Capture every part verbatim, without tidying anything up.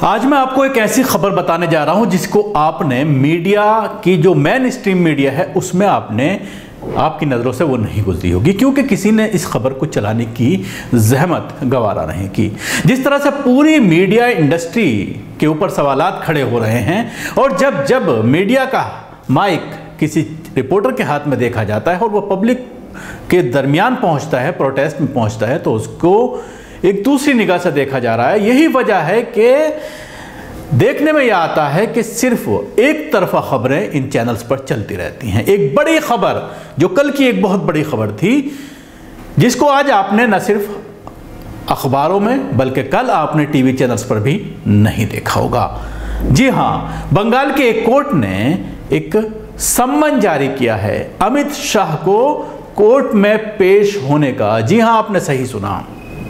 आज मैं आपको एक ऐसी खबर बताने जा रहा हूं जिसको आपने मीडिया की जो मेन स्ट्रीम मीडिया है उसमें आपने आपकी नज़रों से वो नहीं गुजरी होगी, क्योंकि किसी ने इस खबर को चलाने की जहमत गवारा नहीं की। जिस तरह से पूरी मीडिया इंडस्ट्री के ऊपर सवालात खड़े हो रहे हैं और जब जब मीडिया का माइक किसी रिपोर्टर के हाथ में देखा जाता है और वो पब्लिक के दरमियान पहुंचता है, प्रोटेस्ट में पहुंचता है, तो उसको एक दूसरी निगाह से देखा जा रहा है। यही वजह है कि देखने में यह आता है कि सिर्फ एक तरफा खबरें इन चैनल्स पर चलती रहती हैं। एक बड़ी खबर जो कल की एक बहुत बड़ी खबर थी, जिसको आज आपने न सिर्फ अखबारों में बल्कि कल आपने टीवी चैनल्स पर भी नहीं देखा होगा। जी हाँ, बंगाल के एक कोर्ट ने एक सम्मन जारी किया है अमित शाह को कोर्ट में पेश होने का। जी हाँ, आपने सही सुना।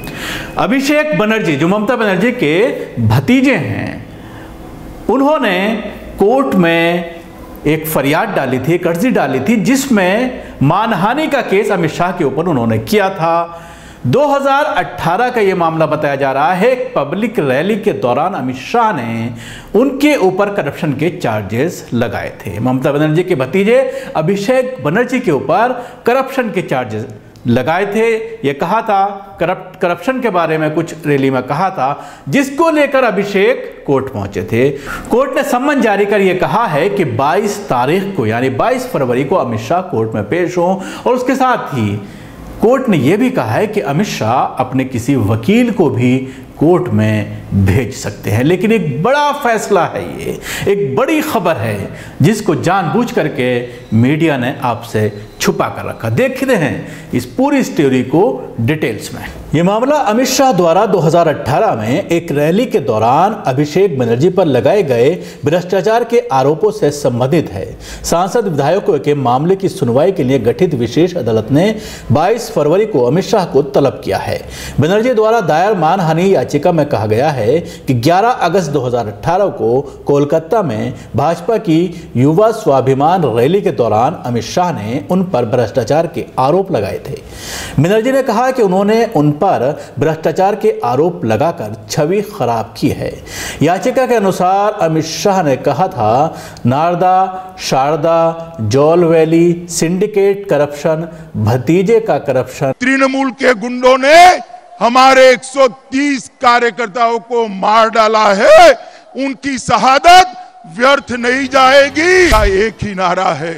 अभिषेक बनर्जी जो ममता बनर्जी के भतीजे हैं, उन्होंने कोर्ट में एक फरियाद डाली थी, एक अर्जी डाली थी, जिसमें मानहानि का केस अमित शाह के ऊपर उन्होंने किया था। दो हज़ार अठारह का यह मामला बताया जा रहा है। एक पब्लिक रैली के दौरान अमित शाह ने उनके ऊपर करप्शन के चार्जेस लगाए थे। ममता बनर्जी के भतीजे अभिषेक बनर्जी के ऊपर करप्शन के चार्जेस लगाए थे। ये कहा था, करप्ट करप्शन के बारे में कुछ रैली में कहा था, जिसको लेकर अभिषेक कोर्ट पहुंचे थे। कोर्ट ने सम्मन जारी कर यह कहा है कि बाईस तारीख को यानी बाईस फरवरी को अमित शाह कोर्ट में पेश हों, और उसके साथ ही कोर्ट ने यह भी कहा है कि अमित शाह अपने किसी वकील को भी कोर्ट में भेज सकते हैं। लेकिन एक बड़ा फैसला है, ये एक बड़ी खबर है जिसको जानबूझ करके मीडिया ने आपसे छुपा कर रखा। देखते हैं इस पूरी स्टोरी को डिटेल्स में। यह मामला अमित शाह द्वारा दो हज़ार अठारह में एक रैली के दौरान अभिषेक बनर्जी पर लगाए गए भ्रष्टाचार के आरोपों से संबंधित है। सांसद विधायकों के मामले की सुनवाई के लिए गठित विशेष अदालत ने बाईस फरवरी को अमित शाह को तलब किया है। बनर्जी द्वारा दायर मानहानि याचिका में कहा गया है कि ग्यारह अगस्त दो हज़ार अठारह को कोलकाता में भाजपा की युवा स्वाभिमान रैली के दौरान अमित शाह ने उन पर भ्रष्टाचार के आरोप लगाए थे। बनर्जी ने कहा कि उन्होंने उन पर भ्रष्टाचार के आरोप लगाकर छवि खराब की है। याचिका के अनुसार अमित शाह ने कहा था, नारदा, शारदा, जॉल वैली, सिंडिकेट करप्शन, भतीजे का करप्शन। तृणमूल के गुंडों ने हमारे एक सौ तीस कार्यकर्ताओं को मार डाला है। उनकी शहादत व्यर्थ नहीं जाएगी। एक ही नारा है,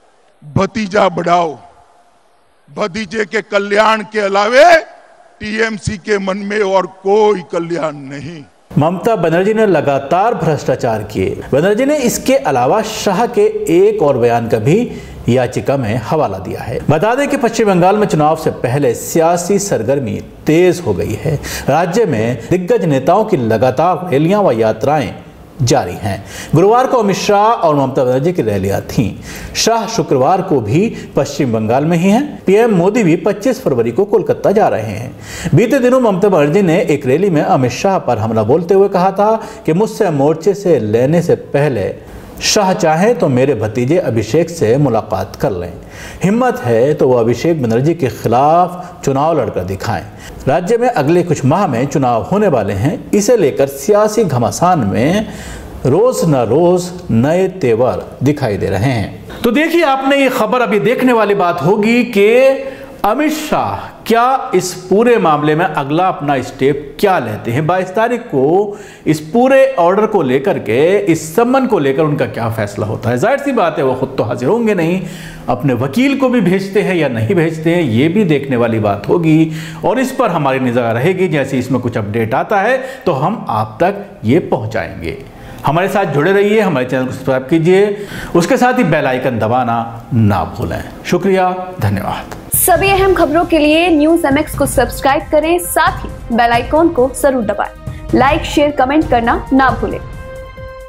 भतीजा बढ़ाओ। भतीजे के कल्याण के अलावे टीएमसी के मन में और कोई कल्याण नहीं। ममता बनर्जी ने लगातार भ्रष्टाचार किए। बनर्जी ने इसके अलावा शाह के एक और बयान का भी याचिका में हवाला दिया है। बता दें कि पश्चिम बंगाल में चुनाव से पहले सियासी सरगर्मी तेज हो गई है। राज्य में दिग्गज नेताओं की लगातार रैलियां व यात्राएं जारी हैं। गुरुवार को अमित शाह और ममता बनर्जी की रैलियां थीं। शाह शुक्रवार को भी पश्चिम बंगाल में ही हैं। पीएम मोदी भी पच्चीस फरवरी को कोलकाता जा रहे हैं। बीते दिनों ममता बनर्जी ने एक रैली में अमित शाह पर हमला बोलते हुए कहा था कि मुझसे मोर्चे से लेने से पहले शाह चाहे तो मेरे भतीजे अभिषेक से मुलाकात कर लें। हिम्मत है तो वो अभिषेक बनर्जी के खिलाफ चुनाव लड़कर दिखाएं। राज्य में अगले कुछ माह में चुनाव होने वाले हैं। इसे लेकर सियासी घमासान में रोज न रोज नए तेवर दिखाई दे रहे हैं। तो देखिए, आपने ये खबर अभी देखने वाली बात होगी कि अमित शाह क्या इस पूरे मामले में अगला अपना स्टेप क्या लेते हैं। बाईस तारीख को इस पूरे ऑर्डर को लेकर के, इस सम्मन को लेकर उनका क्या फैसला होता है। जाहिर सी बात है वो खुद तो हाजिर होंगे नहीं, अपने वकील को भी भेजते हैं या नहीं भेजते हैं, ये भी देखने वाली बात होगी और इस पर हमारी निगाह रहेगी। जैसे इसमें कुछ अपडेट आता है तो हम आप तक ये पहुंचाएंगे। हमारे साथ जुड़े रहिए, हमारे चैनल को सब्सक्राइब कीजिए, उसके साथ ही बेल आइकन दबाना ना भूलें। शुक्रिया, धन्यवाद। सभी अहम खबरों के लिए न्यूज़ एम एक्स को सब्सक्राइब करें, साथ ही बेल आइकॉन को जरूर दबाएं। लाइक, शेयर, कमेंट करना ना भूलें।